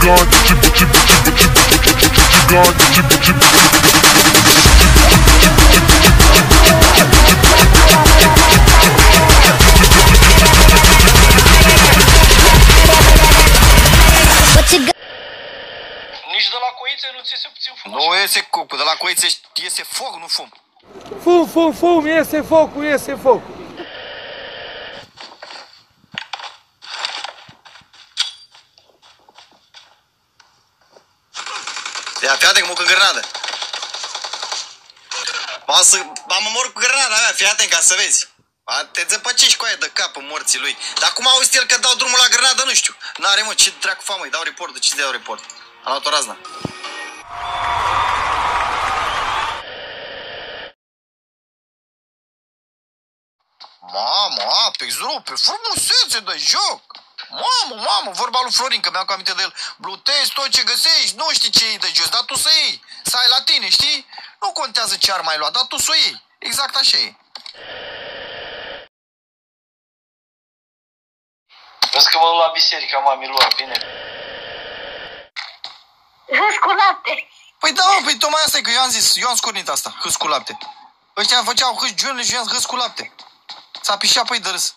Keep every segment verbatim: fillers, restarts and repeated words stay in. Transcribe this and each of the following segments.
Nici de la coițe nu ți se puțin frumos. Nu iese cucu, de la coițe iese foc, nu fum. Fum, fum, fum, iese focul, iese focul. Ia, fii atent că mă cu grenadă. Ba să, ba mă mor cu grenada mea, fii atent ca să vezi. Ba, te zăpăcești cu aia de cap în morții lui. Dar cum auzi el că dau drumul la grenadă, nu știu. N-are mă, ce dracu fac mă, îi dau report, de ce dau report? Am luat o razna. Mamă, Apex, rupe, frumusețe de joc. Mamă, mamă, vorba lui Florin, că mi-am aminte de el. Blutezi tot ce găsești, nu știi ce e de jos, dar tu să iei. Să ai la tine, știi? Nu contează ce ar mai lua, dar tu să o iei. Exact așa e. Vezi că mă duc la biserica mamii lor, bine? Hâs cu lapte. Păi da, mă, păi tocmai asta e, că eu am zis, eu am scurnit asta, hâs cu lapte. Ăștia făceau hâs giunile și eu am zis hâs cu lapte. S-a pișat păi de râs.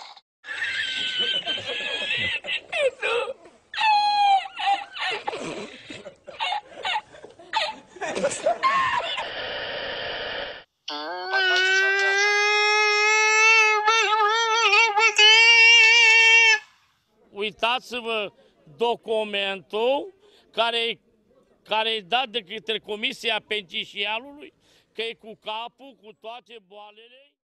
Uitați-vă documentul care care e dat de către Comisia Penitenciarului, că e cu capul, cu toate boalele.